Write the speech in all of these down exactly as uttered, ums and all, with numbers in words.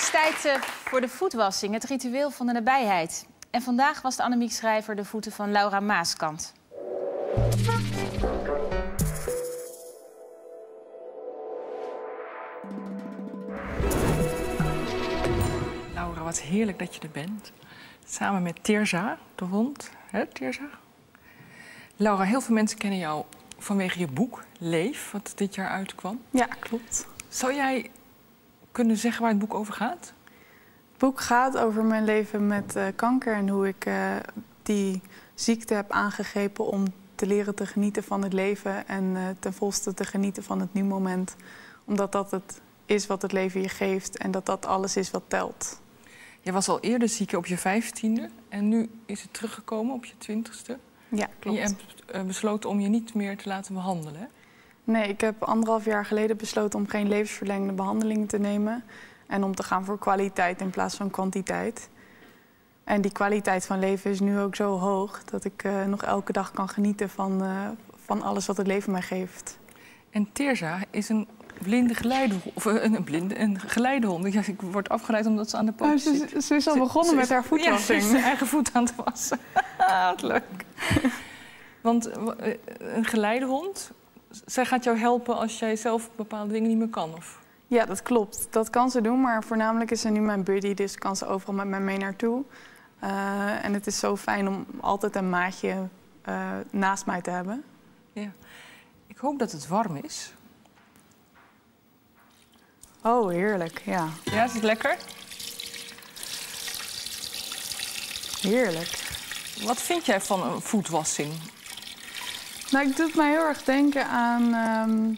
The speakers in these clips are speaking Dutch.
is tijd uh, voor de voetwassing, het ritueel van de nabijheid. En vandaag was de Annemiek Schrijver de voeten van Laura Maaskant. Laura, wat heerlijk dat je er bent. Samen met Tirza, de hond. Hè, Tirza? Laura, heel veel mensen kennen jou vanwege je boek Leef, wat dit jaar uitkwam. Ja, klopt. Zou jij kunnen zeggen waar het boek over gaat? Het boek gaat over mijn leven met uh, kanker en hoe ik uh, die ziekte heb aangegrepen om te leren te genieten van het leven en uh, ten volste te genieten van het nu-moment. Omdat dat het is wat het leven je geeft en dat dat alles is wat telt. Je was al eerder ziek op je vijftiende en nu is het teruggekomen op je twintigste. Ja, klopt. En je hebt uh, besloten om je niet meer te laten behandelen, hè? Nee, ik heb anderhalf jaar geleden besloten om geen levensverlengende behandelingen te nemen. En om te gaan voor kwaliteit in plaats van kwantiteit. En die kwaliteit van leven is nu ook zo hoog dat ik uh, nog elke dag kan genieten van, uh, van alles wat het leven mij geeft. En Tirza is een blinde geleidehond. Of een, een blinde een geleidehond. Ja, ik word afgeleid omdat ze aan de poot oh, zit. ze, ze is al begonnen ze, met haar voetwassing. Ja, ze is haar eigen voet aan het wassen. Wat leuk. Want een geleidehond, zij gaat jou helpen als jij zelf bepaalde dingen niet meer kan, of? Ja, dat klopt. Dat kan ze doen, maar voornamelijk is ze nu mijn buddy, dus kan ze overal met mij mee naartoe. Uh, en het is zo fijn om altijd een maatje uh, naast mij te hebben. Ja. Ik hoop dat het warm is. Oh, heerlijk, ja. Ja, is het lekker? Heerlijk. Wat vind jij van een voetwassing? Nou, het doet mij heel erg denken aan, um,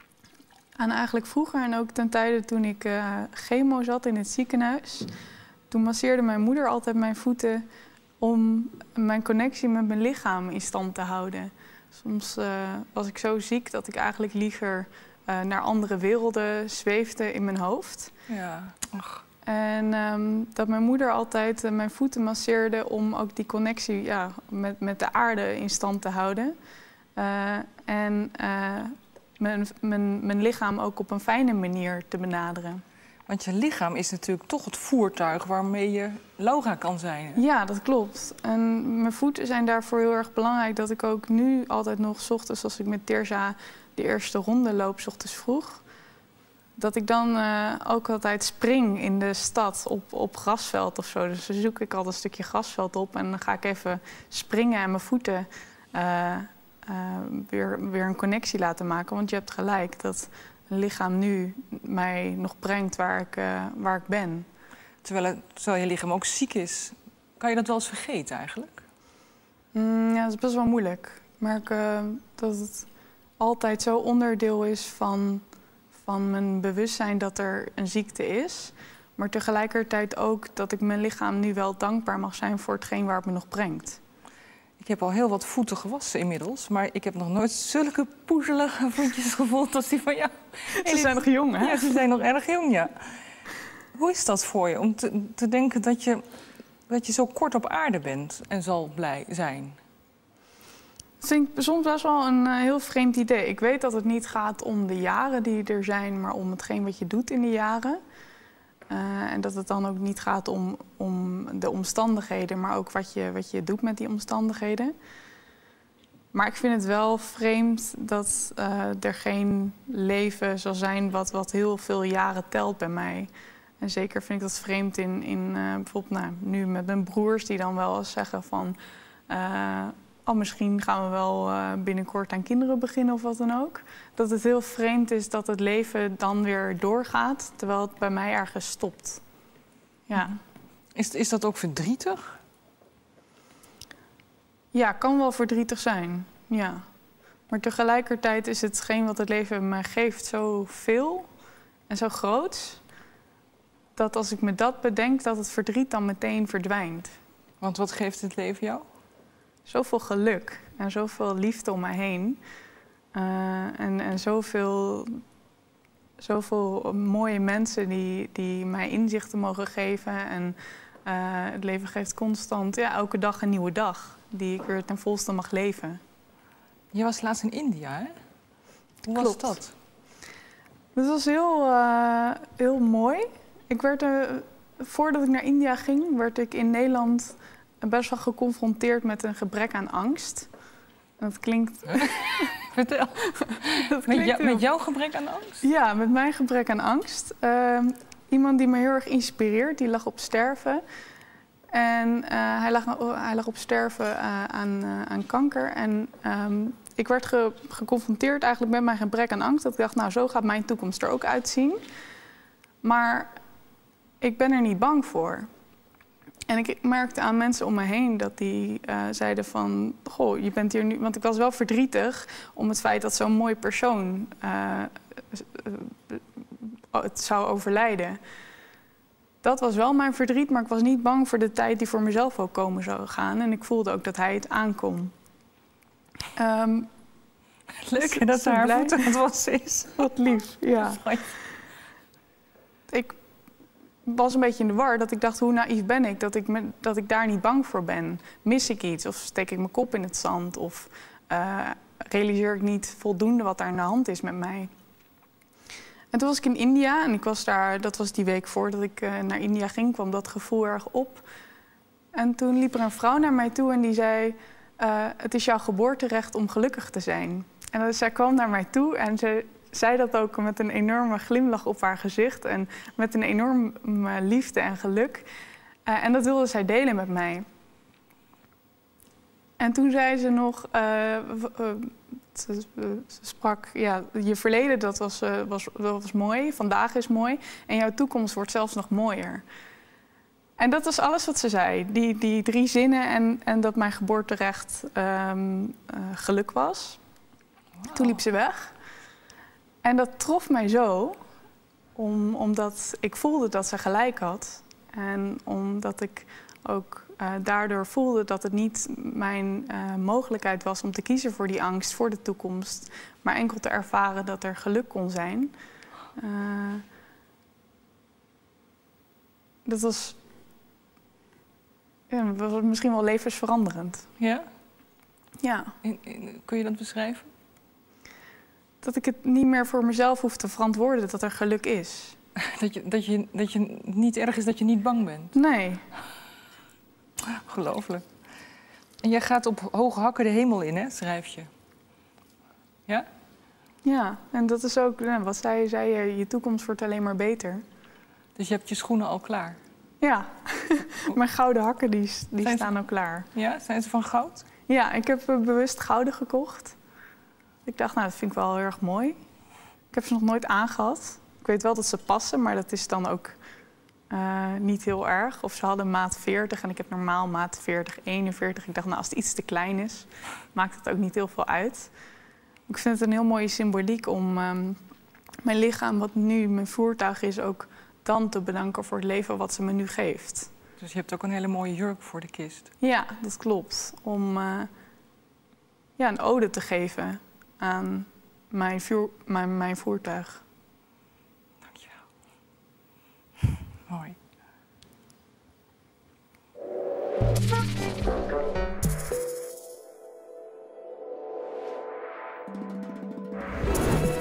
aan eigenlijk vroeger en ook ten tijde toen ik uh, chemo zat in het ziekenhuis. Toen masseerde mijn moeder altijd mijn voeten om mijn connectie met mijn lichaam in stand te houden. Soms uh, was ik zo ziek dat ik eigenlijk liever uh, naar andere werelden zweefde in mijn hoofd. Ja, ach. En um, dat mijn moeder altijd uh, mijn voeten masseerde om ook die connectie ja, met, met de aarde in stand te houden. Uh, en uh, mijn, mijn, mijn lichaam ook op een fijne manier te benaderen. Want je lichaam is natuurlijk toch het voertuig waarmee je Laura kan zijn. Hè? Ja, dat klopt. En mijn voeten zijn daarvoor heel erg belangrijk. Dat ik ook nu altijd nog 's ochtends, als ik met Tirza de eerste ronde loop, 's ochtends vroeg, dat ik dan uh, ook altijd spring in de stad op, op grasveld of zo. Dus dan zoek ik altijd een stukje grasveld op en dan ga ik even springen en mijn voeten uh, uh, weer, weer een connectie laten maken. Want je hebt gelijk dat een lichaam nu mij nog brengt waar ik, uh, waar ik ben. Terwijl, het, terwijl je lichaam ook ziek is, kan je dat wel eens vergeten eigenlijk? Mm, ja, dat is best wel moeilijk. Ik merk uh, dat het altijd zo onderdeel is van, van mijn bewustzijn dat er een ziekte is. Maar tegelijkertijd ook dat ik mijn lichaam nu wel dankbaar mag zijn voor hetgeen waar het me nog brengt. Ik heb al heel wat voeten gewassen inmiddels, maar ik heb nog nooit zulke poezelige voetjes gevoeld als die van jou. Ze zijn nog jong, hè? Ja, ze zijn nog erg jong, ja. Hoe is dat voor je, om te, te denken dat je, dat je zo kort op aarde bent en zal blij zijn? Dat vind ik soms best wel een uh, heel vreemd idee. Ik weet dat het niet gaat om de jaren die er zijn, maar om hetgeen wat je doet in de jaren. Uh, en dat het dan ook niet gaat om, om de omstandigheden, maar ook wat je, wat je doet met die omstandigheden. Maar ik vind het wel vreemd dat uh, er geen leven zal zijn wat, wat heel veel jaren telt bij mij. En zeker vind ik dat vreemd in, in uh, bijvoorbeeld nou, nu met mijn broers die dan wel eens zeggen van Uh, oh, misschien gaan we wel uh, binnenkort aan kinderen beginnen of wat dan ook. Dat het heel vreemd is dat het leven dan weer doorgaat, terwijl het bij mij ergens stopt. Ja. Is, is dat ook verdrietig? Ja, kan wel verdrietig zijn, ja. Maar tegelijkertijd is hetgeen wat het leven mij geeft zo veel en zo groot, dat als ik me dat bedenk, dat het verdriet dan meteen verdwijnt. Want wat geeft het leven jou? Zoveel geluk en zoveel liefde om mij heen. Uh, en, en zoveel, zoveel mooie mensen die, die mij inzichten mogen geven. En uh, het leven geeft constant, ja, elke dag een nieuwe dag die ik weer ten volste mag leven. Je was laatst in India, hè? Hoe was Klopt. dat? Het was heel, uh, heel mooi. ik werd, uh, voordat ik naar India ging, werd ik in Nederland best wel geconfronteerd met een gebrek aan angst. En dat klinkt... Vertel. dat met, klinkt jou, heel... met jouw gebrek aan angst? Ja, met mijn gebrek aan angst. Uh, iemand die me heel erg inspireert, die lag op sterven. En uh, hij, lag, hij lag op sterven uh, aan, uh, aan kanker. En um, ik werd ge, geconfronteerd eigenlijk met mijn gebrek aan angst. Dat ik dacht, nou, zo gaat mijn toekomst er ook uitzien. Maar ik ben er niet bang voor. En ik merkte aan mensen om me heen dat die uh, zeiden van... Goh, je bent hier nu... Want ik was wel verdrietig om het feit dat zo'n mooi persoon uh, uh, het zou overlijden. Dat was wel mijn verdriet, maar ik was niet bang voor de tijd die voor mezelf ook komen zou gaan. En ik voelde ook dat hij het aankon. Um, Leuk dat ze haar blij. voeten aan het wassen is. Wat lief, ja. Ik was een beetje in de war dat ik dacht, hoe naïef ben ik dat ik, me, dat ik daar niet bang voor ben? Mis ik iets of steek ik mijn kop in het zand? Of uh, realiseer ik niet voldoende wat er aan de hand is met mij? En toen was ik in India en ik was daar, dat was die week voordat ik uh, naar India ging, kwam dat gevoel erg op. En toen liep er een vrouw naar mij toe en die zei, uh, het is jouw geboorterecht om gelukkig te zijn. En dus zij kwam naar mij toe en ze zei dat ook met een enorme glimlach op haar gezicht en met een enorme liefde en geluk. Uh, en dat wilde zij delen met mij. En toen zei ze nog, uh, uh, ze, ze sprak, ja, je verleden dat was, uh, was, dat was mooi, vandaag is mooi en jouw toekomst wordt zelfs nog mooier. En dat was alles wat ze zei, die, die drie zinnen en, en dat mijn geboorterecht um, uh, geluk was. Wow. Toen liep ze weg. En dat trof mij zo, om, omdat ik voelde dat ze gelijk had. En omdat ik ook uh, daardoor voelde dat het niet mijn uh, mogelijkheid was om te kiezen voor die angst, voor de toekomst. Maar enkel te ervaren dat er geluk kon zijn. Uh, dat was, ja, was misschien wel levensveranderend. Ja? Ja. En, en, kun je dat beschrijven? Dat ik het niet meer voor mezelf hoef te verantwoorden dat er geluk is. Dat je, dat je, dat je niet erg is dat je niet bang bent? Nee. Ongelooflijk. En jij gaat op hoge hakken de hemel in, hè, schrijf je. Ja? Ja, en dat is ook, nou, wat zei je, zei je, je toekomst wordt alleen maar beter. Dus je hebt je schoenen al klaar? Ja, mijn gouden hakken die, die staan ze, al klaar. Ja, zijn ze van goud? Ja, ik heb bewust gouden gekocht. Ik dacht, nou, dat vind ik wel heel erg mooi. Ik heb ze nog nooit aangehad. Ik weet wel dat ze passen, maar dat is dan ook uh, niet heel erg. Of ze hadden maat veertig en ik heb normaal maat veertig, eenenveertig. Ik dacht, nou, als het iets te klein is, maakt het ook niet heel veel uit. Ik vind het een heel mooie symboliek om um, mijn lichaam, wat nu mijn voertuig is, ook dan te bedanken voor het leven wat ze me nu geeft. Dus je hebt ook een hele mooie jurk voor de kist. Ja, dat klopt. Om uh, ja, een ode te geven aan mijn, vuur, mijn, mijn voertuig. Dankjewel. Mooi.